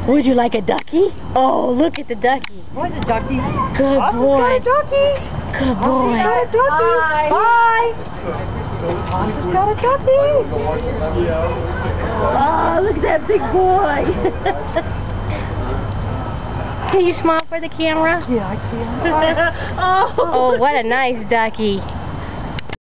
Would you like a ducky? Oh, look at the ducky. What's a ducky? Good boy. Got a ducky. Good boy. Got a ducky. Bye. Oscar's got a ducky. Oh, look at that big boy. Can you smile for the camera? Yeah, I can. Oh, what a nice ducky.